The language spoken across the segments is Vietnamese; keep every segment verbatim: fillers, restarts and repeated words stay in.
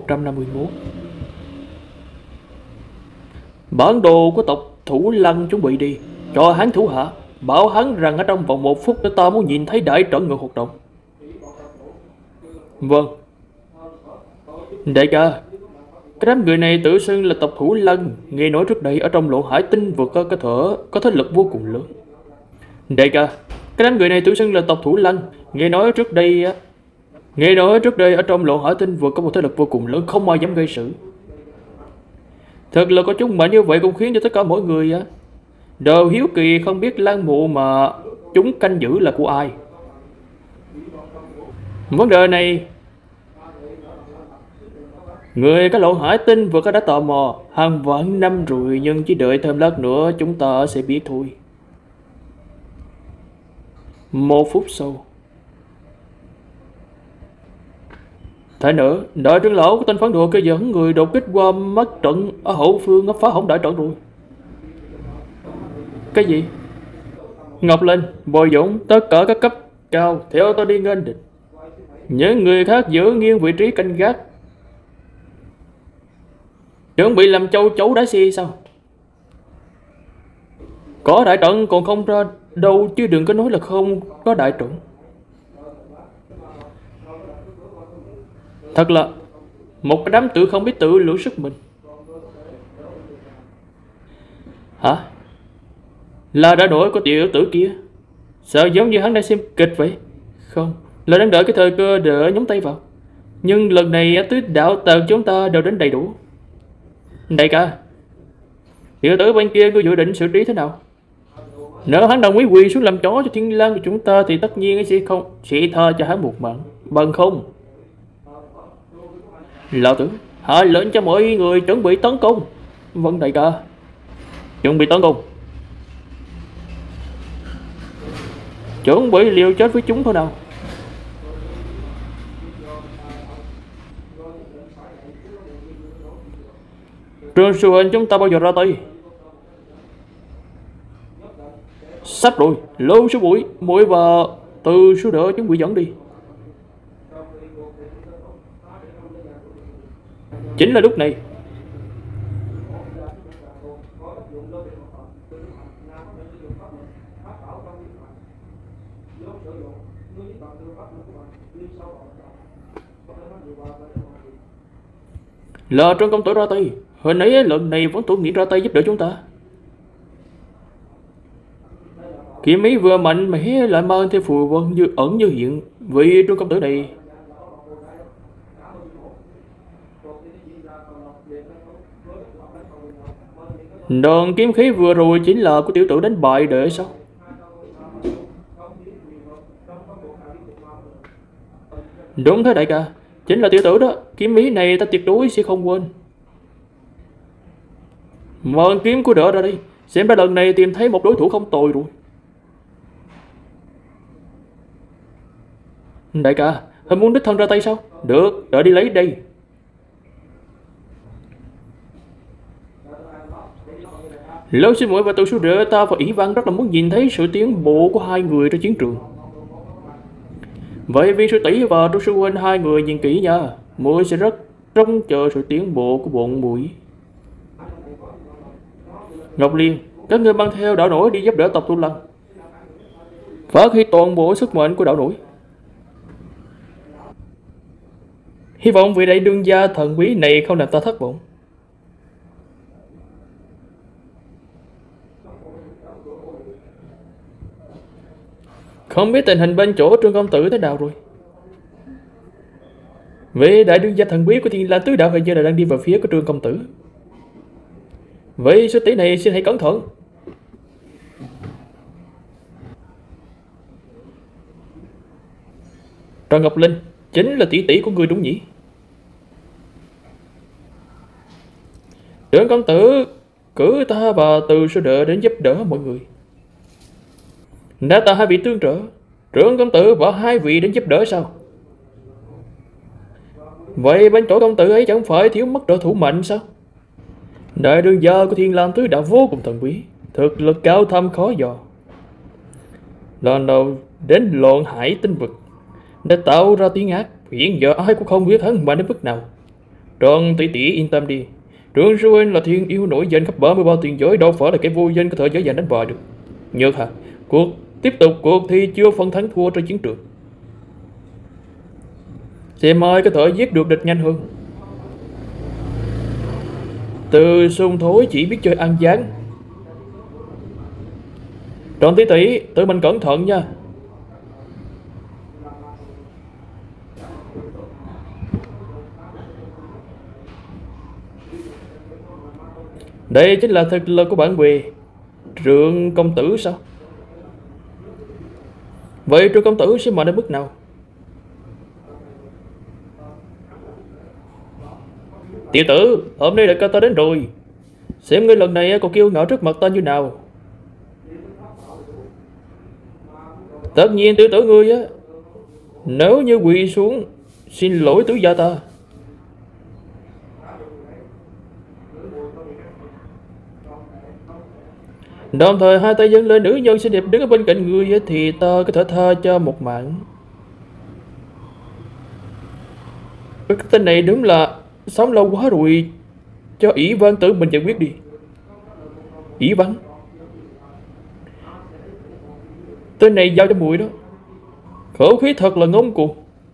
trăm năm mươi mốt. Bản đồ của tộc Thủ Lăng chuẩn bị đi, cho hắn thủ hạ, bảo hắn rằng ở trong vòng một phút ta muốn nhìn thấy đại trận ngự hoạt động. Vâng. Đại ca, cái đám người này tự xưng là tộc Thủ Lăng, nghe nói trước đây ở trong Lộ Hải Tinh vực có cái thở có thế lực vô cùng lớn. Đại ca, cái đám người này tự xưng là tộc Thủ Lăng, nghe nói trước đây nghe nói trước đây ở trong Lộ Hải Tinh vực có một thế lực vô cùng lớn, không ai dám gây sự. Thật là có chúng mạnh như vậy cũng khiến cho tất cả mọi người á đều hiếu kỳ, không biết Lan Mộ mà chúng canh giữ là của ai. Vấn đề này người cái Lộ Hải Tinh vừa có đã tò mò hàng vạn năm rồi, nhưng chỉ đợi thêm lát nữa chúng ta sẽ biết thôi. Một phút sau, Thái nữa, đại trưởng lão của tên phản đồ kia dẫn người đột kích qua mắt trận ở hậu phương, ngấp phá hỏng đại trận rồi. Cái gì? Ngọc Linh, Bồi Dũng, tất cả các cấp cao theo tôi đi nghênh địch. Những người khác giữ nghiêng vị trí canh gác, chuẩn bị làm châu chấu đá xi sao? Có đại trận còn không ra đâu chứ đừng có nói là không có đại trận. Thật là một cái đám tự không biết tự lượng sức mình. Hả? Là đã đổi của tiểu tử kia? Sao giống như hắn đang xem kịch vậy? Không, là đang đợi cái thời cơ để nhúng tay vào. Nhưng lần này tứ đạo tần chúng ta đều đến đầy đủ. Đại ca, tiểu tử bên kia có dự định xử trí thế nào? Nếu hắn đồng ý quỳ xuống làm chó cho Thiên Lang của chúng ta thì tất nhiên sẽ không sẽ tha cho hắn một mạng. Bằng không, lão tử hạ lệnh cho mọi người chuẩn bị tấn công. Vâng đại ca. Chuẩn bị tấn công. Chuẩn bị liều chết với chúng thôi nào. Trương Sư Huynh chúng ta bao giờ ra tay? Sắp rồi, Lưu Sư Bụi, Muội và Từ Sư Đỡ chuẩn bị dẫn đi. Chính là lúc này, là Trân công tử ra tay. Hồi nãy lần này vẫn tôi nghĩ ra tay giúp đỡ chúng ta. Kiếm ý vừa mạnh mà hé lại mang theo phù vân như ẩn như hiện. Vì Trân công tử này đòn kiếm khí vừa rồi chính là của tiểu tử đánh bại để sao? Đúng thế đại ca, chính là tiểu tử đó. Kiếm ý này ta tuyệt đối sẽ không quên. Mượn kiếm của Đỡ ra đi, xem ra lần này tìm thấy một đối thủ không tồi rồi. Đại ca, hình muốn đích thân ra tay sao? Được, đợi đi lấy đây. Lâu Sư Muội và Từ Sư Đệ, ta và Ỷ Văn rất là muốn nhìn thấy sự tiến bộ của hai người trên chiến trường. Vậy Viên Sư Tỷ và Trương Sư Huynh hai người nhìn kỹ nha, muội sẽ rất trông chờ sự tiến bộ của bọn muội. Ngọc Liên, các ngươi mang theo Đạo Nổi đi giúp đỡ tộc Tu Lăng, phát huy toàn bộ sức mạnh của Đạo Nổi. Hy vọng vị đại đương gia thần bí này không làm ta thất vọng. Không biết tình hình bên chỗ Trương công tử thế nào rồi? Vị đại đương gia thần bí của Thiên Lang Tứ Đạo hình như là đang đi vào phía của Trương công tử. Vậy sư tỷ này xin hãy cẩn thận. Trần Ngọc Linh chính là tỷ tỷ của người đúng nhỉ? Trương công tử cử ta và Từ Sư Đệ đến giúp đỡ mọi người. Đã ta hai vị tương trợ, Trương công tử và hai vị đến giúp đỡ sao? Vậy bên chỗ công tử ấy chẳng phải thiếu mất trợ thủ mạnh sao? Đại đương gia của Thiên Lang Tứ Đạo vô cùng thần bí, thực lực cao thâm khó dò. Lần đầu đến Loạn Hải Tinh vực để tạo ra tiếng ác, hiện giờ ai cũng không biết hắn mạnh đến mức nào. Trần tỷ tỷ yên tâm đi, Trương Sư Huynh là thiên yêu nổi danh khắp ba mươi ba tiền giới, đâu phải là cái vô danh có thể dễ dàng đánh bại được. Nhớ hả, cuộc tiếp tục cuộc thi chưa phân thắng thua trên chiến trường. Xem ai có thể giết được địch nhanh hơn. Từ Sung Thối chỉ biết chơi ăn gián. Trần tỷ tỷ, tự mình cẩn thận nha. Đây chính là thực lực của bản quyền Trương công tử sao? Vậy Trương công tử sẽ mạnh đến mức nào? Tiểu tử, hôm nay đại ca ta đến rồi. Xem ngươi lần này còn kiêu ngạo trước mặt ta như nào. Tất nhiên tiểu tử ngươi á, nếu như quỳ xuống xin lỗi tứ gia ta. Đồng thời hai tay dâng lên, nữ nhân xinh đẹp đứng ở bên cạnh người thì ta có thể tha cho một mạng. Cái tên này đúng là sống lâu quá rồi. Cho ỷ văn tử mình giải quyết đi. ỷ văn, tên này giao cho muội đó. Khẩu khí thật là ngông cuồng.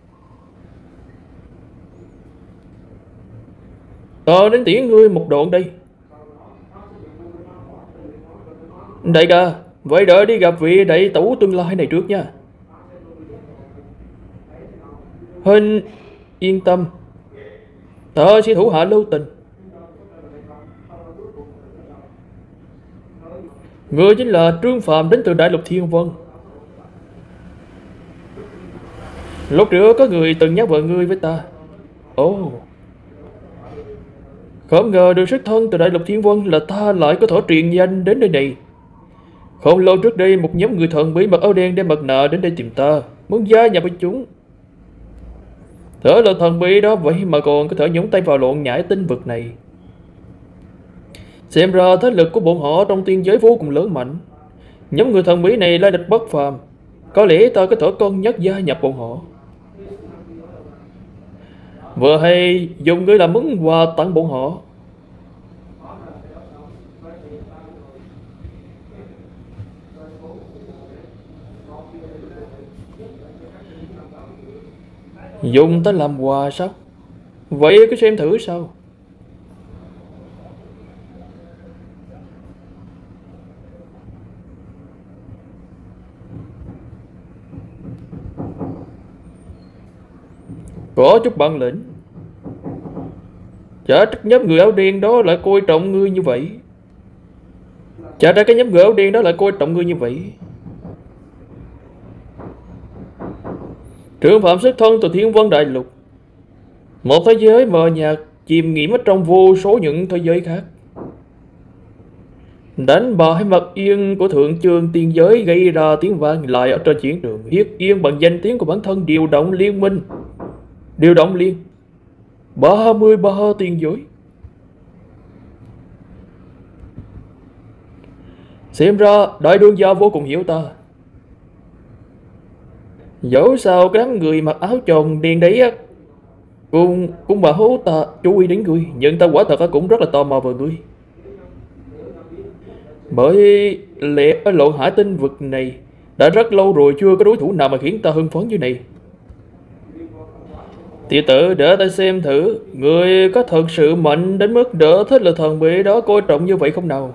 Ta đến tiễn ngươi một đoạn đây. Đại ca, vậy đợi đi gặp vị đại tẩu tương lai này trước nha. Huynh yên tâm, ta sẽ thủ hạ lưu tình. Ngươi chính là Trương Phàm đến từ Đại Lục Thiên Vân. Lúc trước có người từng nhắc vợ ngươi với ta. Ồ oh. Không ngờ được xuất thân từ Đại Lục Thiên Vân là ta lại có thể truyền danh đến nơi này. Không lâu trước đây một nhóm người thần bí mặc áo đen đem mặt nạ đến đây tìm ta, muốn gia nhập với chúng. Thế là thần bí đó vậy mà còn có thể nhúng tay vào loạn nhảy tinh vực này. Xem ra thế lực của bọn họ trong tiên giới vô cùng lớn mạnh. Nhóm người thần bí này lai lịch bất phàm, có lẽ ta có thể cân nhắc gia nhập bọn họ. Vừa hay dùng ngươi làm món quà tặng bọn họ. Dùng ta làm quà sao? Vậy cứ xem thử sao. Có chút bản lĩnh. Chả trách nhóm người áo đen đó lại coi trọng ngươi như vậy. Chả trách cái nhóm người áo đen đó lại coi trọng ngươi như vậy. Trương Phạm xuất thân từ Thiên Vân Đại Lục, một thế giới mờ nhạt chìm nghiễm ở trong vô số những thế giới khác. Đánh bại mặt yên của thượng trường tiên giới gây ra tiếng vang lại ở trên chiến trường, hiết yên bằng danh tiếng của bản thân. Điều động liên minh, điều động liên ba mươi ba tiên giới. Xem ra đại đương gia vô cùng hiểu ta. Dẫu sao cái đám người mặc áo tròn đen đấy á Cũng, cũng bà hố ta chú ý đến ngươi, nhưng ta quả thật cũng rất là tò mò về ngươi. Bởi lẽ ở Lộn Hải Tinh vực này đã rất lâu rồi chưa có đối thủ nào mà khiến ta hưng phấn như này. Tiểu tử, để ta xem thử ngươi có thật sự mạnh đến mức đỡ thích là thần bí đó coi trọng như vậy không nào.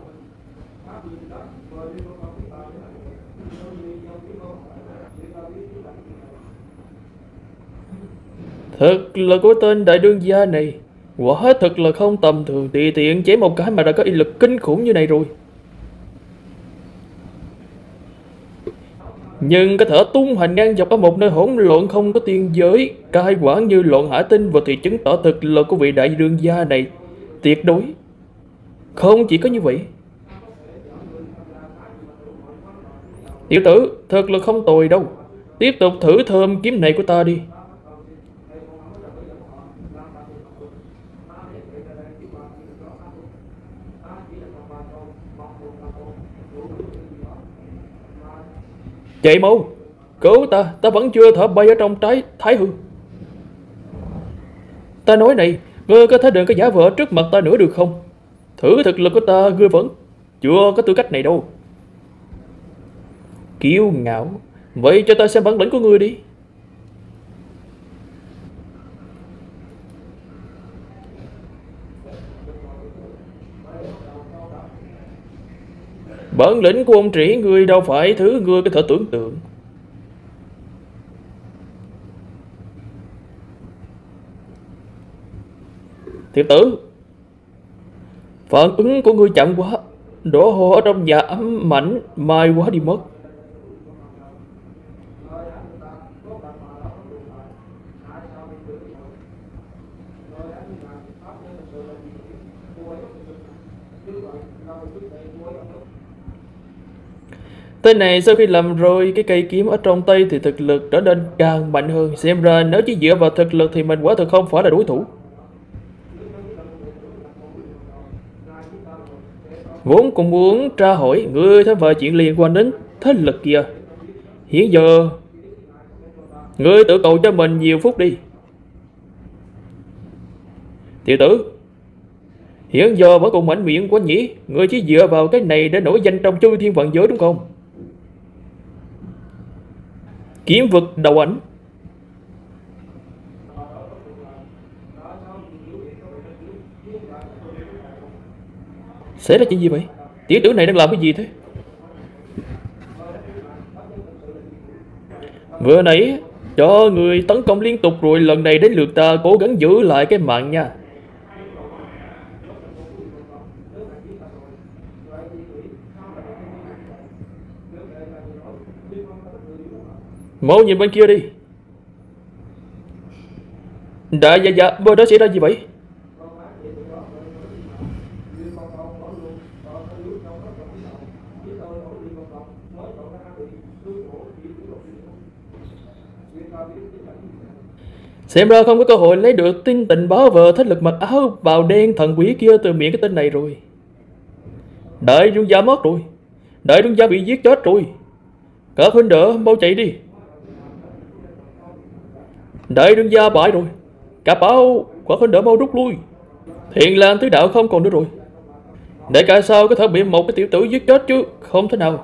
Thật là của tên đại đương gia này quả thật là không tầm thường, tùy tiện chém một cái mà đã có uy lực kinh khủng như này rồi. Nhưng có thể tung hoành ngang dọc ở một nơi hỗn loạn không có tiên giới, cai quản như Loạn Hải Tinh, và thì chứng tỏ thực lực của vị đại đương gia này tuyệt đối. Không chỉ có như vậy, tiểu tử thật là không tồi đâu. Tiếp tục thử thơm kiếm này của ta đi. Chạy mau, cứu ta, ta vẫn chưa thở bay ở trong trái thái hư. Ta nói này, Ngươi có thể đừng có giả vờ trước mặt ta nữa được không? Thử thực lực của ta, ngươi vẫn chưa có tư cách này đâu. Kiêu ngạo. Vậy cho ta xem bản lĩnh của ngươi đi. Bản lĩnh của ông trĩ ngươi đâu phải thứ ngươi có thể tưởng tượng. Tiểu tử, phản ứng của ngươi chậm quá. Đổ hồ ở trong nhà ấm mảnh mai quá đi mất. Tên này sau khi làm rồi cái cây kiếm ở trong tay thì thực lực trở nên càng mạnh hơn. Xem ra nếu chỉ dựa vào thực lực thì mình quả thực không phải là đối thủ. Vốn cũng muốn tra hỏi ngươi thêm vài chuyện liên quan đến thế lực kia. Hiện giờ ngươi tự cầu cho mình nhiều phút đi. Tiểu tử, hiện giờ vẫn còn mạnh miệng quá nhỉ. Ngươi chỉ dựa vào cái này để nổi danh trong chư thiên vạn giới đúng không? Kiếm vực đầu ảnh. Xảy ra chuyện gì vậy? Tiểu tử này đang làm cái gì thế? Vừa nãy cho người tấn công liên tục rồi, lần này đến lượt ta cố gắng giữ lại cái mạng nha. Mau nhìn bên kia đi. Dạ dạ dạ, bên đó xảy ra gì vậy? Xem ra không có cơ hội lấy được tin tình báo về thế lực mặc áo bào đen thần quỷ kia từ miệng cái tên này rồi. Đại vương gia mất rồi. Đại vương gia bị giết chết rồi. Các huynh đệ mau chạy đi. Đại vương gia bại rồi. Cả bảo các huynh đệ mau rút lui. Thiện Lang tứ đạo không còn nữa rồi. Để cả sao có thể bị một cái tiểu tử giết chết chứ? Không thể nào.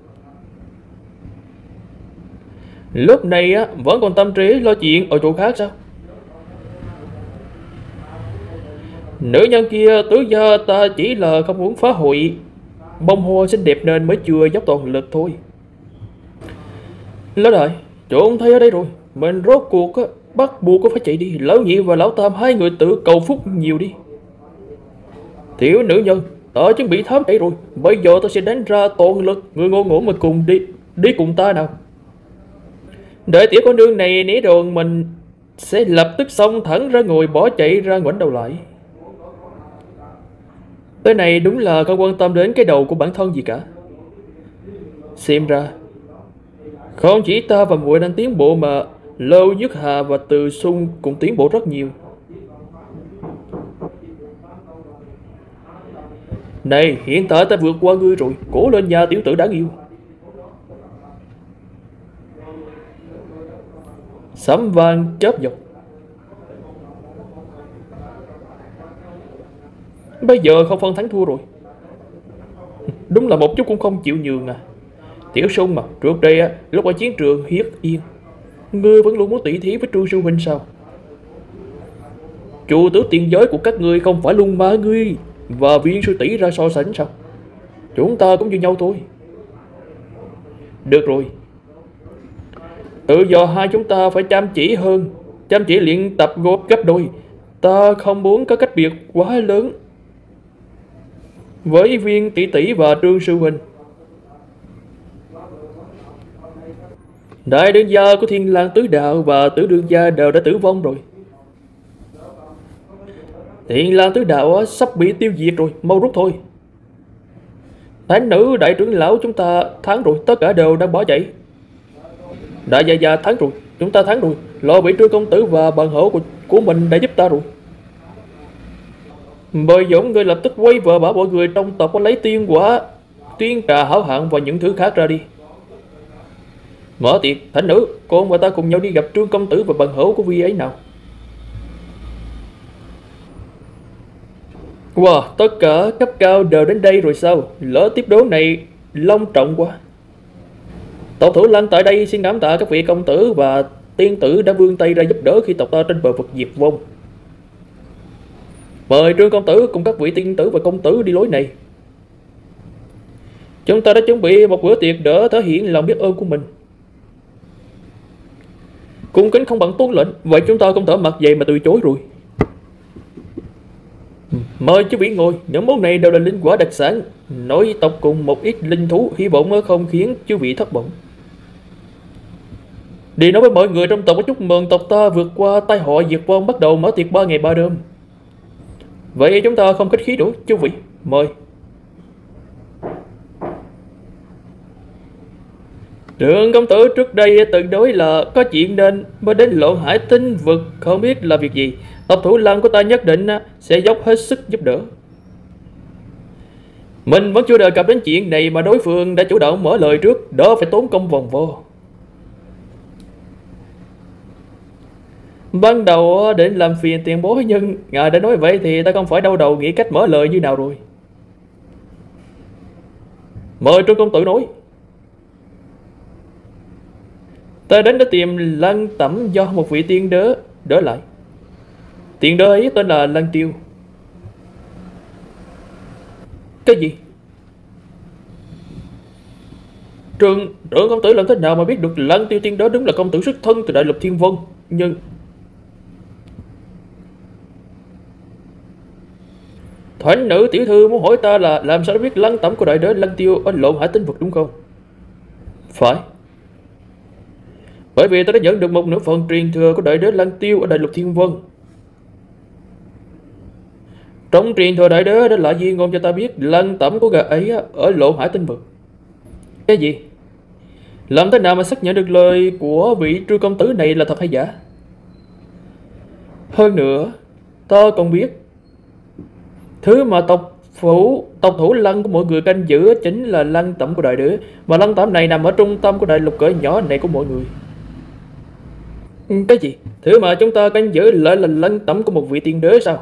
Lúc này á, vẫn còn tâm trí lo chuyện ở chỗ khác sao? Nữ nhân kia tứ gia ta chỉ là không muốn phá hủy bông hoa xinh đẹp nên mới chưa dốc toàn lực thôi. Lão đại, trộn thấy ở đây rồi. Mình rốt cuộc á, bắt buộc có phải chạy đi. Lão nhị và lão tam hai người tự cầu phúc nhiều đi. Tiểu nữ nhân, ta chuẩn bị thám chạy rồi. Bây giờ ta sẽ đánh ra toàn lực. Người ngôn ngủ mà cùng đi. Đi cùng ta nào. Đợi tiểu con nương này nỉ đồn mình sẽ lập tức xông thẳng ra ngồi bỏ chạy ra ngoảnh đầu lại. Tới này đúng là không quan tâm đến cái đầu của bản thân gì cả. Xem ra không chỉ ta và muội đang tiến bộ mà Lâu Nhất Hà và Từ Xung cũng tiến bộ rất nhiều. Này, hiện tại ta vượt qua ngươi rồi. Cố lên nha tiểu tử đáng yêu. Sấm vang chớp giật. Bây giờ không phân thắng thua rồi. Đúng là một chút cũng không chịu nhường à. Tiểu Sung mà, trước đây á, lúc ở chiến trường Hiết Yên, ngươi vẫn luôn muốn tỉ thí với Trương Sư Huynh sao? Chủ tớ tiền giới của các ngươi không phải luôn má ngươi và Viên Sư tỷ ra so sánh sao? Chúng ta cũng như nhau thôi. Được rồi, tự do hai chúng ta phải chăm chỉ hơn, chăm chỉ luyện tập gộp gấp đôi. Ta không muốn có cách biệt quá lớn với Viên tỷ tỷ và Trương Sư Huynh. Đại đương gia của Thiên Lang Tứ Đạo và Tử Đương gia đều đã tử vong rồi. Thiên Lang Tứ Đạo sắp bị tiêu diệt rồi, mau rút thôi. Thánh nữ đại trưởng lão chúng ta thắng rồi, tất cả đều đang bỏ chạy. Đại gia gia thắng rồi, chúng ta thắng rồi. Lo bị Trương công tử và bạn hữu của, của mình đã giúp ta rồi. Bơi Dũng, người lập tức quay vợ bảo mọi người trong tộc có lấy tiên quả, tiên trà hảo hạng và những thứ khác ra đi. Mở tiệc, thánh nữ, con và ta cùng nhau đi gặp Trương công tử và bạn hữu của vi ấy nào. Wow, tất cả cấp cao đều đến đây rồi sao? Lỡ tiếp đón này long trọng quá. Tộc Thủ Lăng tại đây xin cảm tạ các vị công tử và tiên tử đã vươn tay ra giúp đỡ khi tộc ta trên bờ vực diệt vong. Mời Trương công tử cùng các vị tiên tử và công tử đi lối này. Chúng ta đã chuẩn bị một bữa tiệc đỡ thể hiện lòng biết ơn của mình. Cung kính không bằng tuân lệnh, vậy chúng ta không thể mặc vậy mà từ chối rồi. Mời chú vị ngồi, những món này đều là linh quả đặc sản, nói tộc cùng một ít linh thú, hy vọng không khiến chú vị thất vọng. Đi nói với mọi người trong tộc chúc mừng tộc ta vượt qua tai họa diệt vong, bắt đầu mở tiệc ba ngày ba đêm. Vậy chúng ta không khách khí nữa, chú vị, mời. Trương công tử trước đây từng nói là có chuyện nên mới đến Lộn Hải Tinh vực, không biết là việc gì. Tộc Thủ Lăng của ta nhất định sẽ dốc hết sức giúp đỡ. Mình vẫn chưa đề cập đến chuyện này mà đối phương đã chủ động mở lời trước, đó phải tốn công vòng vo. Ban đầu định làm phiền tiền bối, nhưng ngài đã nói vậy thì ta không phải đau đầu nghĩ cách mở lời như nào rồi. Mời Trương công tử nói. Ta đến đã tìm Lăng Tẩm do một vị tiên đế đỡ lại. Tiên đế ấy tên là Lăng Tiêu. Cái gì? Trương trưởng công tử làm thế nào mà biết được Lăng Tiêu tiên đế đúng là công tử xuất thân từ Đại Lục Thiên Vân? Nhưng Thánh nữ tiểu thư muốn hỏi ta là làm sao biết Lăng Tẩm của Đại đế Lăng Tiêu ở Lộn Hải Tinh vực đúng không? Phải. Bởi vì ta đã nhận được một nửa phần truyền thừa của Đại đế Lăng Tiêu ở Đại Lục Thiên Vân. Trong truyền thừa Đại đế đã lại di ngôn cho ta biết Lăng Tẩm của gã ấy ở Lộn Hải Tinh vực. Cái gì? Làm thế nào mà xác nhận được lời của vị Trương công tử này là thật hay giả? Hơn nữa, ta còn biết thứ mà tộc phủ tộc Thủ Lăng của mọi người canh giữ chính là Lăng Tẩm của Đại đế, mà Lăng Tẩm này nằm ở trung tâm của đại lục cỡ nhỏ này của mọi người. Cái gì? Thứ mà chúng ta canh giữ lại là Lăng Tẩm của một vị tiên đế sao?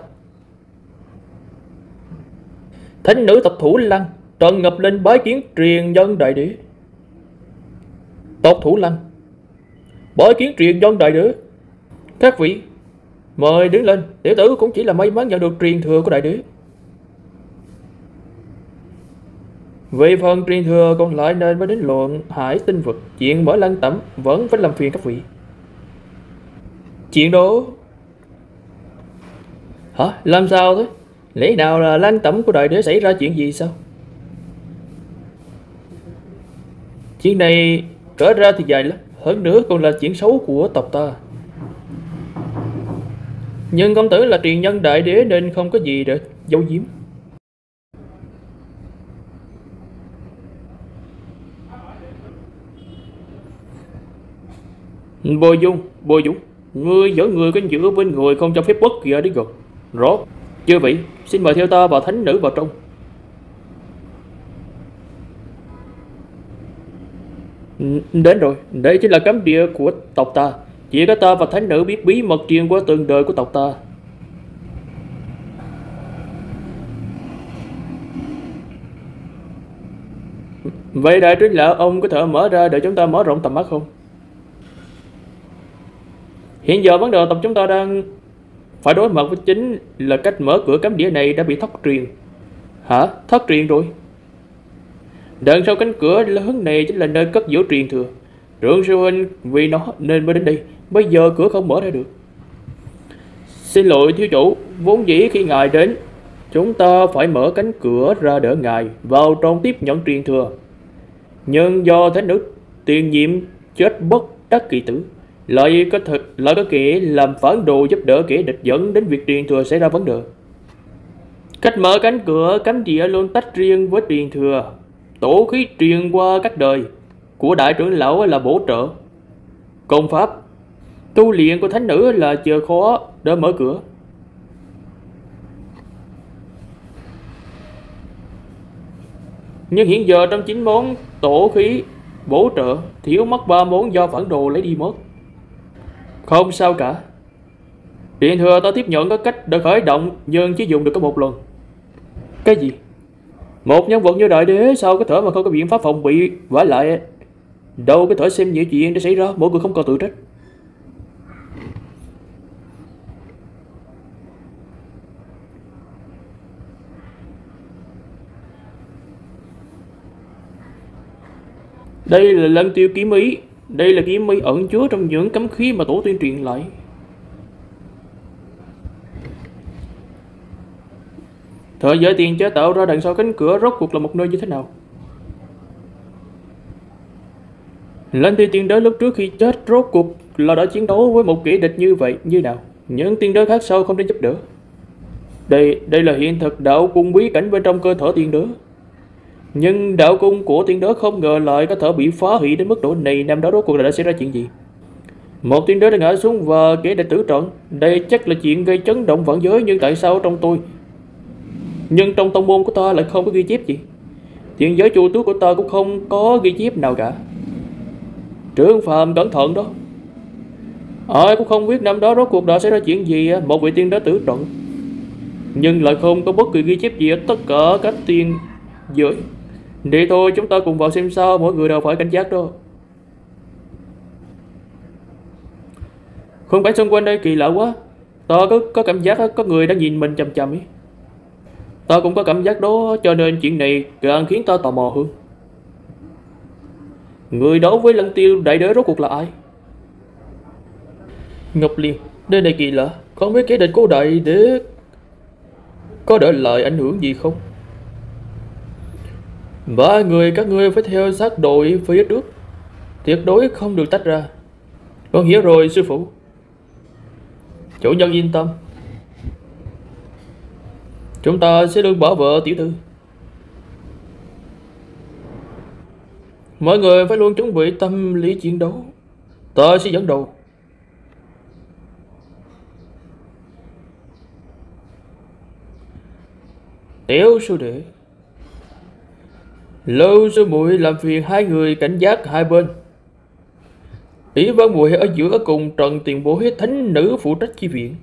Thánh nữ tộc Thủ Lăng trần ngập lên bái kiến truyền nhân Đại đế. Tộc Thủ Lăng bái kiến truyền nhân Đại đế. Các vị mời đứng lên, tiểu tử cũng chỉ là may mắn nhận được truyền thừa của Đại đế. Về phần truyền thừa còn lại nên mới đến Lộn Hải Tinh vực, chuyện mở Lăng Tẩm vẫn phải làm phiền các vị. Chuyện đó hả? Làm sao thế? Lẽ nào là Lăng Tẩm của Đại đế xảy ra chuyện gì sao? Chuyện này trở ra thì dài lắm, hơn nữa còn là chuyện xấu của tộc ta. Nhưng công tử là truyền nhân Đại đế nên không có gì để giấu giếm. Bồi Dung, Bồi Dung, ngươi dẫn người canh giữ bên người không cho phép bất kỳ ai đến gần. Rõ. Chưa vậy, xin mời theo ta và thánh nữ vào trong. Đến rồi, đây chính là cấm địa của tộc ta. Chỉ có ta và thánh nữ biết bí mật truyền qua từng đời của tộc ta. Vậy đại trưởng lão, ông có thể mở ra để chúng ta mở rộng tầm mắt không? Hiện giờ vấn đề tộc chúng ta đang phải đối mặt với chính là cách mở cửa cấm địa này đã bị thất truyền. Hả? Thất truyền rồi? Đằng sau cánh cửa lớn này chính là nơi cất giữ truyền thừa. Trưởng sư huynh vì nó nên mới đến đây. Bây giờ cửa không mở ra được. Xin lỗi thiếu chủ, vốn dĩ khi ngài đến chúng ta phải mở cánh cửa ra đỡ ngài vào trong tiếp nhận truyền thừa. Nhưng do thánh nữ tiền nhiệm chết bất đắc kỳ tử, lại có thực lại có kẻ làm phản đồ giúp đỡ kẻ địch, dẫn đến việc truyền thừa xảy ra vấn đề. Cách mở cánh cửa cấm địa luôn tách riêng với truyền thừa. Tổ khí truyền qua các đời của đại trưởng lão là bổ trợ, công pháp tu luyện của thánh nữ là chìa khóa để mở cửa. Nhưng hiện giờ trong chín món tổ khí bổ trợ thiếu mất ba món do phản đồ lấy đi mất. Không sao cả, truyền thừa ta tiếp nhận có cách để khởi động nhưng chỉ dùng được có một lần. Cái gì? Một nhân vật như đại đế sao có thể mà không có biện pháp phòng bị? Vả lại đâu có thể xem những chuyện đã xảy ra, mỗi người không còn tự trách. Đây là Lân Tiêu kiếm ý. Đây là kiếm ý ẩn chứa trong những cấm khí mà tổ tiên truyền lại. Thời giới tiền chế tạo ra đằng sau cánh cửa rốt cuộc là một nơi như thế nào? Lân Tiêu tiên đế lúc trước khi chết rốt cuộc là đã chiến đấu với một kẻ địch như vậy như nào? Những tiên đế khác sau không đến giúp đỡ. Đây đây là hiện thực đạo cung bí cảnh bên trong cơ thể tiên đế. Nhưng đạo cung của tiên đế không ngờ lại có thể bị phá hủy đến mức độ này. Năm đó rốt cuộc là đã xảy ra chuyện gì? Một tiên đế đã ngã xuống và kẻ địch tử trận. Đây chắc là chuyện gây chấn động vạn giới. Nhưng tại sao trong tôi Nhưng trong tông môn của ta lại không có ghi chép gì? Chuyện giới chu tước của ta cũng không có ghi chép nào cả. Trương Phàm cẩn thận đó. Ai cũng không biết năm đó rốt cuộc đã xảy ra chuyện gì. Một vị tiên đế tử trận nhưng lại không có bất kỳ ghi chép gì ở tất cả các tiên giới. Đi thôi, chúng ta cùng vào xem sao. Mỗi người đều phải cảnh giác đó. Không phải xung quanh đây kỳ lạ quá. Ta có, có cảm giác có người đang nhìn mình chằm chằm ấy. Ta cũng có cảm giác đó, cho nên chuyện này càng khiến ta tò mò hơn. Người đấu với Lân Tiêu đại đế rốt cuộc là ai? Ngọc Liên, đây này kỳ lạ. Không biết kẻ địch của đại đế có để lại ảnh hưởng gì không? Ba người các ngươi phải theo sát đội phía trước, tuyệt đối không được tách ra. Con hiểu rồi sư phụ. Chủ nhân yên tâm, chúng ta sẽ luôn bảo vệ tiểu thư. Mọi người phải luôn chuẩn bị tâm lý chiến đấu. Ta sẽ dẫn đầu. Tiểu sư đệ, Lâu sư muội làm phiền hai người cảnh giác hai bên. Ý Văn muội ở giữa cùng Trần tiền bối thánh nữ phụ trách chi viện.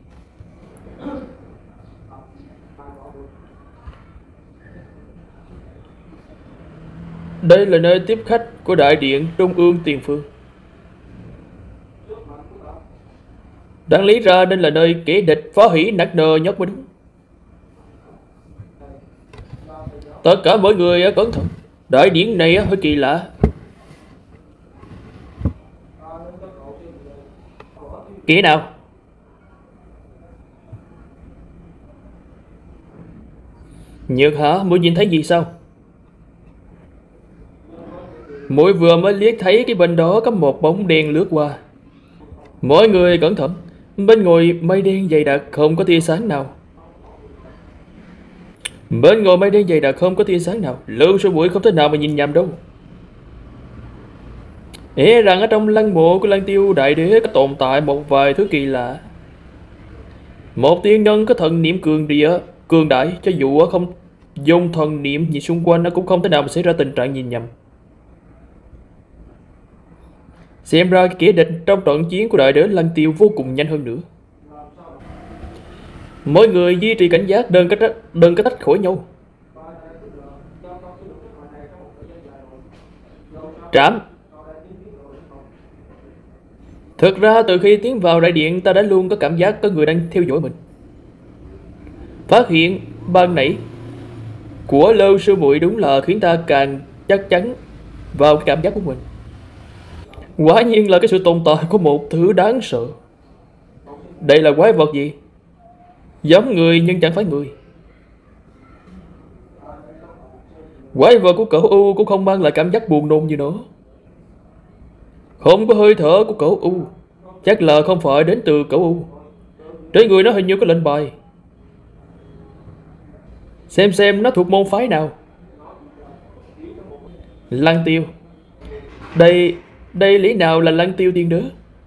Đây là nơi tiếp khách của đại điện Trung ương Tiền Phương. Đáng lý ra nên là nơi kẻ địch phá hủy nặng nề nhất mới đúng. Tất cả mọi người cẩn thận. Đại điện này hơi kỳ lạ. Kẻ nào? Nhược hả? Muội nhìn thấy gì sao? Muội vừa mới liếc thấy cái bên đó có một bóng đen lướt qua. Mọi người cẩn thận. Bên ngồi mây đen dày đặc không có tia sáng nào. Bên ngồi mây đen dày đặc không có tia sáng nào. Lưu sư muội không thể nào mà nhìn nhầm đâu. E rằng ở trong lăng mộ của Lăng Tiêu đại đế có tồn tại một vài thứ kỳ lạ. Một tiên nhân có thần niệm cường địa cường đại, cho dù không dùng thần niệm nhìn xung quanh nó cũng không thể nào mà xảy ra tình trạng nhìn nhầm. Xem ra cái kẻ địch trong trận chiến của đại đế Lăng Tiêu vô cùng nhanh hơn nữa. Mỗi người duy trì cảnh giác, đừng có đừng có tách khỏi nhau. Trảm. Thực ra từ khi tiến vào đại điện ta đã luôn có cảm giác có người đang theo dõi mình. Phát hiện ban nãy của Lâu sư muội đúng là khiến ta càng chắc chắn vào cái cảm giác của mình. Quả nhiên là cái sự tồn tại của một thứ đáng sợ. Đây là quái vật gì? Giống người nhưng chẳng phải người. Quái vật của cậu U cũng không mang lại cảm giác buồn nôn như nó. Không có hơi thở của cậu U. Chắc là không phải đến từ cậu U. Trên người nó hình như có lệnh bài. Xem xem nó thuộc môn phái nào. Lăng Tiêu. Đây Đây lý nào là Lăng Tiêu tiên đế?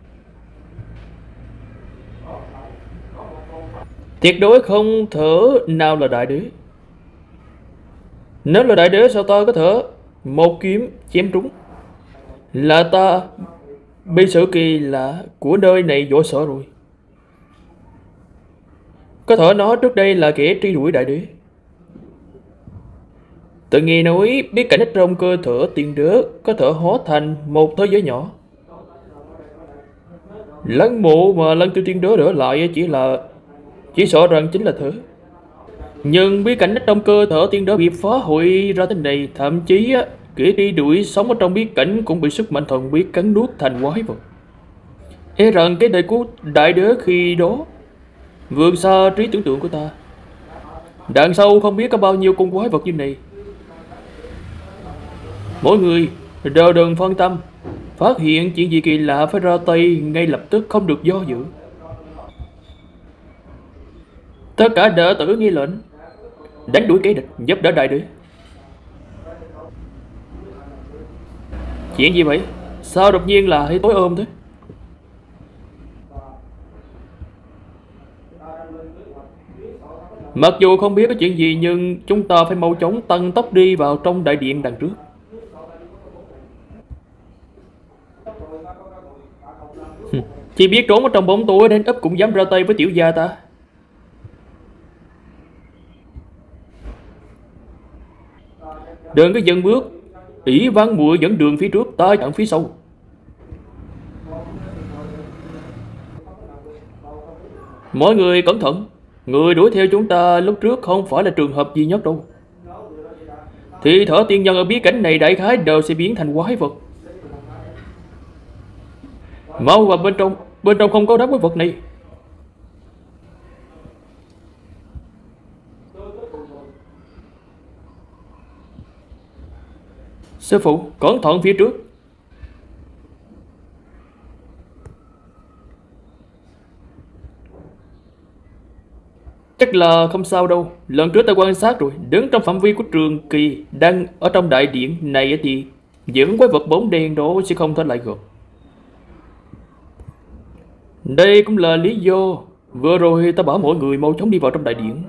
Tuyệt đối không thể nào là đại đế. Nếu là đại đế sao ta có thể một kiếm chém trúng? Là ta bị sự kỳ lạ của nơi này dọa sợ rồi. Có thể nói trước đây là kẻ truy đuổi đại đế. Tôi nghe nói biết cảnh trong cơ thể tiên đế có thể hóa thành một thế giới nhỏ. Lăng mộ mà Lăng Tiêu Tiên Đế để lại chỉ là chỉ sợ rằng chính là thế. Nhưng bí cảnh trong cơ thể tiên đế bị phá hủy ra thế này, thậm chí á, kẻ đi đuổi sống ở trong bí cảnh cũng bị sức mạnh thần bí cắn nuốt thành quái vật. E rằng cái đời của đại đế khi đó vượt xa trí tưởng tượng của ta. Đằng sau không biết có bao nhiêu con quái vật như này. Mỗi người đều đừng phân tâm, phát hiện chuyện gì kỳ lạ phải ra tay ngay lập tức, không được do dự. Tất cả đệ tử nghe lệnh, đánh đuổi kẻ địch, giúp đỡ đại đế. Chuyện gì vậy? Sao đột nhiên lại tối ôm thế? Mặc dù không biết có chuyện gì nhưng chúng ta phải mau chóng tăng tốc đi vào trong đại điện đằng trước. Chỉ biết trốn ở trong bóng tối đến ấp cũng dám ra tay với tiểu gia ta. Đừng có dần bước, ỷ văn muội dẫn đường phía trước, ta chặn phía sau. Mọi người cẩn thận, người đuổi theo chúng ta lúc trước không phải là trường hợp duy nhất đâu. Thì thở tiên nhân ở bí cảnh này đại khái đều sẽ biến thành quái vật. Mau vào bên trong, bên trong không có đám quái vật này. Sư phụ, cẩn thận phía trước. Chắc là không sao đâu. Lần trước ta quan sát rồi, đứng trong phạm vi của Trường Kỳ đang ở trong đại điện này thì những quái vật bóng đen đó sẽ không thể lại gần. Đây cũng là lý do vừa rồi ta bảo mọi người mau chóng đi vào trong đại điện.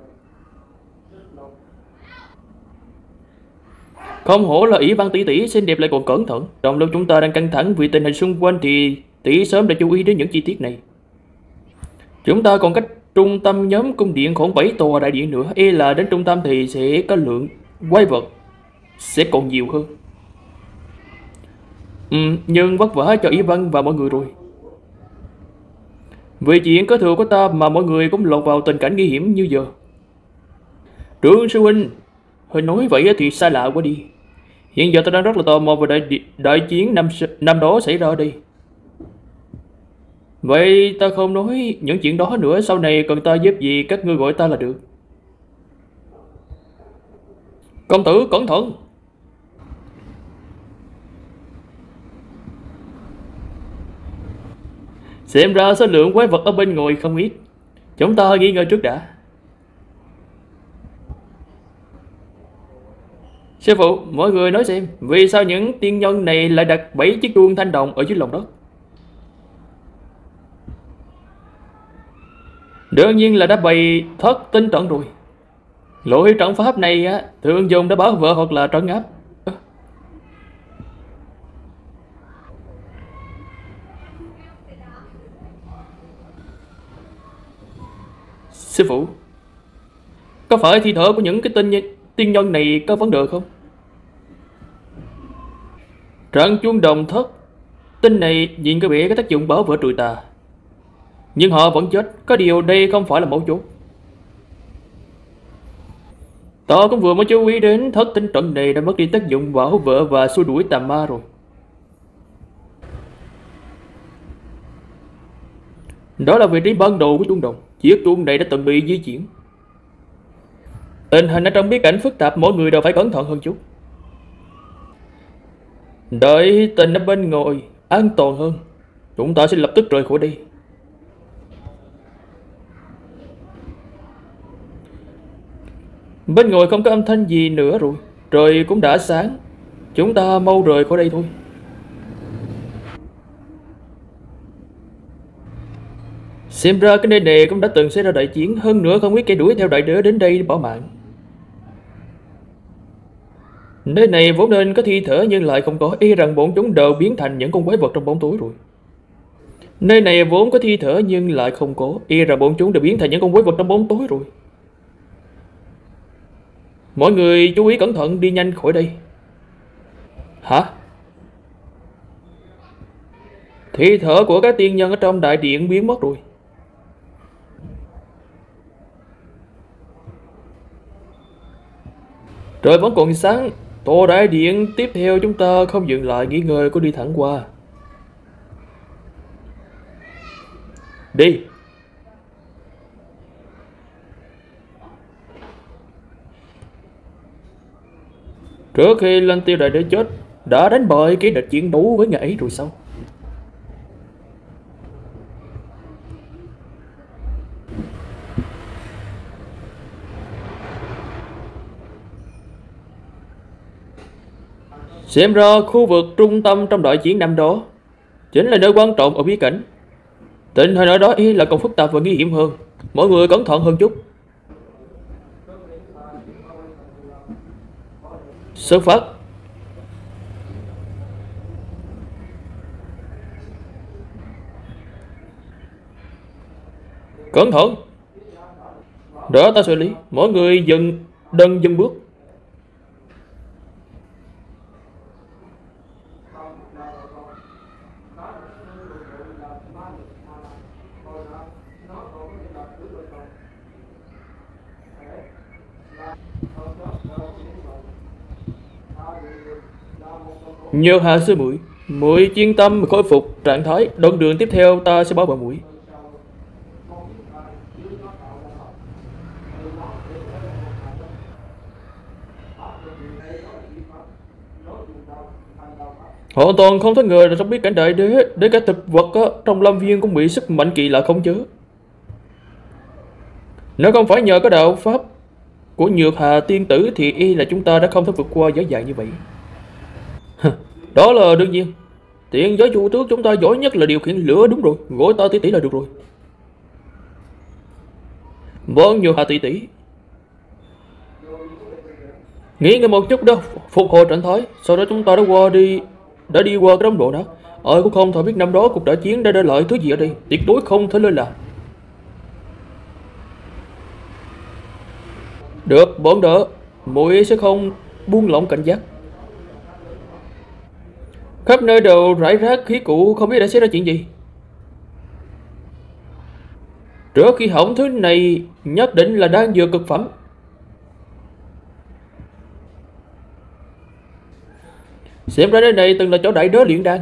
Không hổ là ỷ văn tỷ tỷ xinh đẹp lại còn cẩn thận. Trong lúc chúng ta đang căng thẳng vì tình hình xung quanh thì tỷ sớm đã chú ý đến những chi tiết này. Chúng ta còn cách trung tâm nhóm cung điện khoảng bảy tòa đại điện nữa. E là đến trung tâm thì sẽ có lượng quái vật sẽ còn nhiều hơn. Ừ, nhưng vất vả cho ỷ văn và mọi người rồi. Vì chuyện có thừa của ta mà mọi người cũng lọt vào tình cảnh nguy hiểm như giờ. Trương sư huynh, hơi nói vậy thì sai lạ quá đi. Hiện giờ ta đang rất là tò mò về đại, đại chiến năm, năm đó xảy ra ở đây. Vậy ta không nói những chuyện đó nữa, sau này cần ta giúp gì các ngươi gọi ta là được. Công tử cẩn thận. Xem ra số lượng quái vật ở bên ngoài không ít. Chúng ta nghi ngờ trước đã. Sư phụ, mọi người nói xem, vì sao những tiên nhân này lại đặt bảy chiếc chuông thanh đồng ở dưới lòng đất? Đương nhiên là đã bày thất tinh trận rồi. Loại trận pháp này á, thường dùng để bảo vệ hoặc là trấn áp. Sư phụ, có phải thi thể của những cái tinh tiên nhân này có vấn đề không? Trận chuông đồng thất tinh này nhìn có vẻ có tác dụng bảo vệ trừ tà, nhưng họ vẫn chết. Có điều đây không phải là mấu chốt. Ta cũng vừa mới chú ý đến thất tinh trận này đã mất đi tác dụng bảo vệ và xua đuổi tà ma rồi. Đó là vị trí ban đầu của chuông đồng. Chiếc chuông này đã từng bị di chuyển. Tình hình ở trong bí cảnh phức tạp, mỗi người đều phải cẩn thận hơn chút. Đợi tình ở bên ngoài an toàn hơn, chúng ta sẽ lập tức rời khỏi đây. Bên ngoài không có âm thanh gì nữa rồi. Trời cũng đã sáng. Chúng ta mau rời khỏi đây thôi. Xem ra cái nơi này cũng đã từng xảy ra đại chiến. Hơn nữa không biết kẻ đuổi theo đại đế đến đây bảo mạng. Nơi này vốn nên có thi thể nhưng lại không có. E rằng bọn chúng đều biến thành những con quái vật trong bóng tối rồi. Nơi này vốn có thi thể nhưng lại không có. E rằng bọn chúng đều biến thành những con quái vật trong bóng tối rồi. Mọi người chú ý cẩn thận, đi nhanh khỏi đây. Hả? Thi thở của các tiên nhân ở trong đại điện biến mất rồi. Trời vẫn còn sáng. Tổ đại điện tiếp theo chúng ta không dừng lại nghỉ ngơi, có đi thẳng qua. Đi. Trước khi Lăng Tiêu đại đế chết, đã đánh bại kẻ địch chiến đấu với ngài ấy rồi sao? Xem ra khu vực trung tâm trong đại chiến năm đó chính là nơi quan trọng ở bí cảnh. Tình hình ở đó y là còn phức tạp và nguy hiểm hơn. Mọi người cẩn thận hơn chút. Xuất phát. Cẩn thận. Đỡ ta xử lý. Mọi người dừng, đừng dừng bước. Nhờ hạ sư muội, muội chuyên tâm khôi phục trạng thái. Đoạn đường tiếp theo ta sẽ báo bà muội. Hoàn toàn không thể ngờ là trong bí cảnh đại đế, đến cả thực vật á, trong lâm viên cũng bị sức mạnh kỳ lạ không chế. Nếu không phải nhờ có đạo pháp của Nhược Hà tiên tử thì y là chúng ta đã không thể vượt qua dễ dàng như vậy. Đó là đương nhiên. Tiện giới chủ tướng chúng ta giỏi nhất là điều khiển lửa, đúng rồi. Gọi ta tỷ tỷ là được rồi. Vâng, Nhược Hà tỷ tỷ. Nghĩ ngơi một chút đâu, phục hồi trạng thái. Sau đó chúng ta đã qua đi đã đi qua cái đống độ đó. Ai cũng không thể biết năm đó cuộc đại chiến đã để lại thứ gì ở đây. Tuyệt đối không thể lơ là. Được, bọn đỡ. Muội sẽ không buông lỏng cảnh giác. Khắp nơi đều rải rác khí cụ, không biết đã xảy ra chuyện gì. Trước khi hỏng thứ này nhất định là đang dược cực phẩm. Xem ra nơi này từng là chỗ đại đế luyện đan.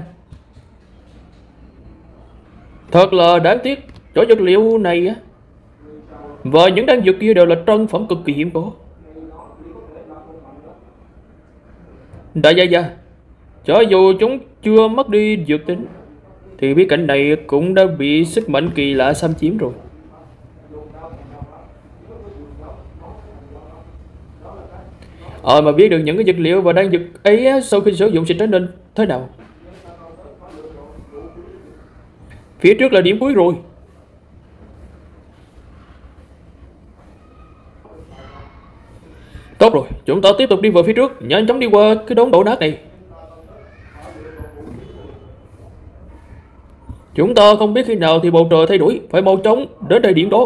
Thật là đáng tiếc. Chỗ dược liệu này á và những đan dược kia đều là trân phẩm cực kỳ hiếm có. Đại gia gia, cho dù chúng chưa mất đi dược tính thì bí cảnh này cũng đã bị sức mạnh kỳ lạ xâm chiếm rồi. Ờ mà biết được những cái dược liệu và đan dược ấy sau khi sử dụng sẽ trở nên thế nào? Phía trước là điểm cuối rồi. Tốt rồi, chúng ta tiếp tục đi về phía trước, nhanh chóng đi qua cái đống đổ nát này. Chúng ta không biết khi nào thì bầu trời thay đổi, phải mau chóng đến địa điểm đó.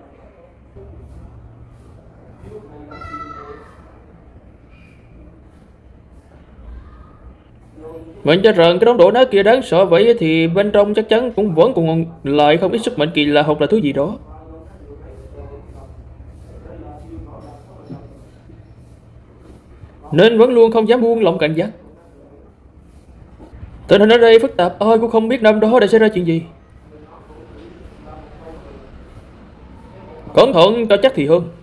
Mình cho rằng cái đống đổ nát kia đáng sợ vậy thì bên trong chắc chắn cũng vẫn còn lại không ít sức mạnh kỳ lạ hoặc là thứ gì đó. Nên vẫn luôn không dám buông lỏng cảnh giác. Tình hình ở đây phức tạp, ai cũng không biết năm đó đã xảy ra chuyện gì. Cẩn thận cho chắc thì hơn.